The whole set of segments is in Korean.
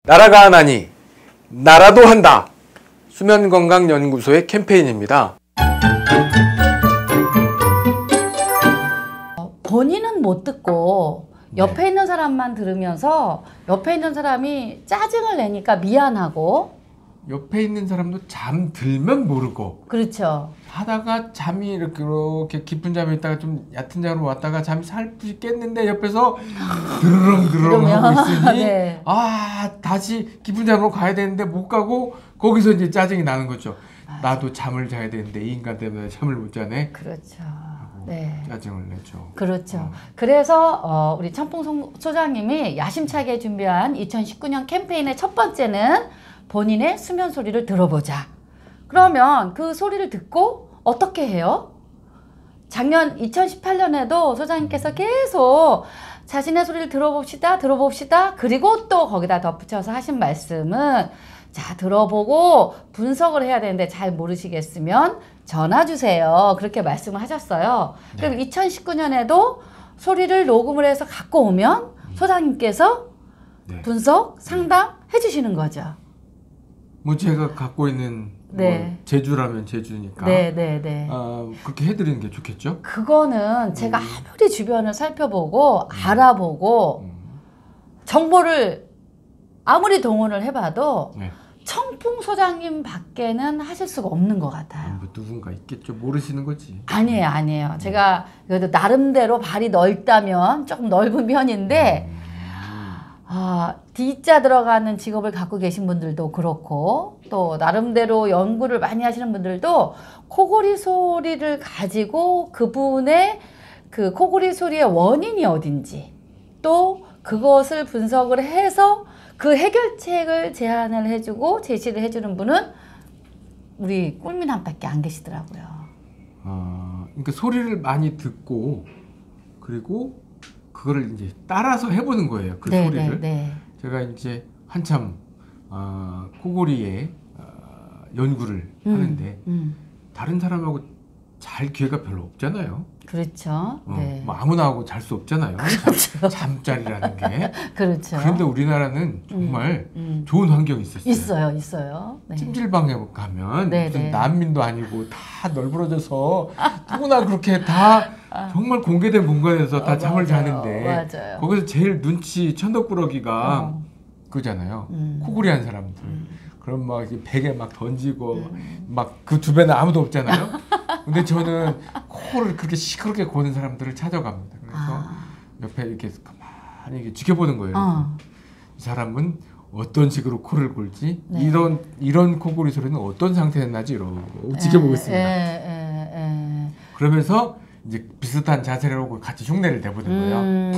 나라가 하나니 나라도 한다. 수면건강연구소의 캠페인입니다. 본인은 못 듣고 옆에 있는 사람만 들으면서 옆에 있는 사람이 짜증을 내니까 미안하고, 옆에 있는 사람도 잠들면 모르고, 그렇죠. 하다가 잠이 이렇게 깊은 잠이 있다가 좀 얕은 잠으로 왔다가 잠이 살짝 깼는데 옆에서 드르렁드르렁 하고 있으니 네. 아, 다시 깊은 잠으로 가야 되는데 못 가고 거기서 이제 짜증이 나는 거죠. 나도 잠을 자야 되는데 이 인간 때문에 잠을 못 자네. 그렇죠. 네. 짜증을 내죠. 그렇죠. 그래서 우리 천풍 소장님이 야심차게 준비한 2019년 캠페인의 첫 번째는 본인의 수면 소리를 들어보자. 그러면 그 소리를 듣고 어떻게 해요? 작년 2018년에도 소장님께서 계속 자신의 소리를 들어봅시다. 그리고 또 거기다 덧붙여서 하신 말씀은, 자, 들어보고 분석을 해야 되는데 잘 모르시겠으면 전화 주세요. 그렇게 말씀을 하셨어요. 네. 그럼 2019년에도 소리를 녹음을 해서 갖고 오면 소장님께서 네. 분석, 상담 해주시는 거죠. 뭐 제가 갖고 있는 네. 뭐 제주라면 제주니까 네. 그렇게 해드리는 게 좋겠죠? 그거는 제가 아무리 주변을 살펴보고 알아보고 정보를 아무리 동원을 해봐도 네. 청풍 소장님 밖에는 하실 수가 없는 것 같아요. 뭐 누군가 있겠죠. 모르시는 거지. 아니에요. 제가 그래도 나름대로 발이 넓다면 조금 넓은 편인데, D자 들어가는 직업을 갖고 계신 분들도 그렇고, 또 나름대로 연구를 많이 하시는 분들도 코골이 소리를 가지고 그분의 그 코골이 소리의 원인이 어딘지, 또 그것을 분석을 해서 그 해결책을 제안을 해주고 제시를 해주는 분은 우리 꿀미남밖에 안 계시더라고요. 그러니까 소리를 많이 듣고 그리고 그거를 이제 따라서 해보는 거예요. 그 소리를. 네. 제가 이제 한참 코골이의 연구를 하는데 다른 사람하고 잘 기회가 별로 없잖아요. 그렇죠. 네. 뭐 아무나 하고 잘 수 없잖아요. 그렇죠. 잠자리라는 게. 그렇죠. 그런데 우리나라는 정말 좋은 환경이 있었어요. 있어요. 네. 찜질방에 가면 네, 무슨 네. 난민도 아니고 다 널브러져서 누구나 그렇게 다 정말 공개된 공간에서 다 잠을 자는데 맞아요. 거기서 제일 눈치 천덕꾸러기가 그잖아요. 코골이 한 사람들. 그럼 막 베개 막 던지고 막 그 주변에 아무도 없잖아요. 근데 저는 코를 그렇게 시끄럽게 고는 사람들을 찾아갑니다. 그래서 옆에 이렇게 가만히 이렇게 지켜보는 거예요. 이 사람은 어떤 식으로 코를 골지, 네. 이런 코골이 소리는 어떤 상태에 나지 이러고 지켜보고 있습니다. 그러면서 이제 비슷한 자세를 하고 같이 흉내를 내보는 거예요.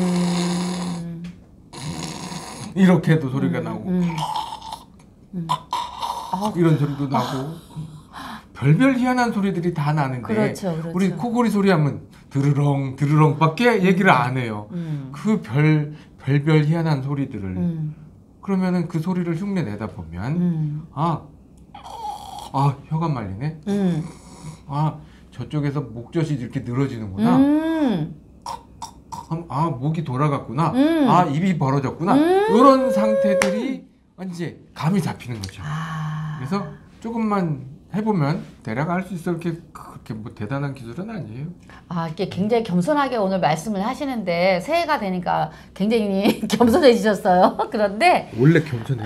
이렇게도 소리가 나고 이런 소리도 나고 별별 희한한 소리들이 다 나는데 그렇죠. 우리 코골이 소리 하면 드르렁 드르렁밖에 얘기를 안 해요. 그 별별 희한한 소리들을 그러면은 그 소리를 흉내 내다 보면 혀가 말리네. 저쪽에서 목젖이 이렇게 늘어지는구나. 목이 돌아갔구나. 입이 벌어졌구나. 이런 상태들이 이제 감이 잡히는 거죠. 그래서 조금만 해보면 대략 알 수 있어. 그렇게 뭐 대단한 기술은 아니에요. 이게 굉장히 겸손하게 오늘 말씀을 하시는데 새해가 되니까 굉장히 겸손해지셨어요. 그런데 원래 겸손해요.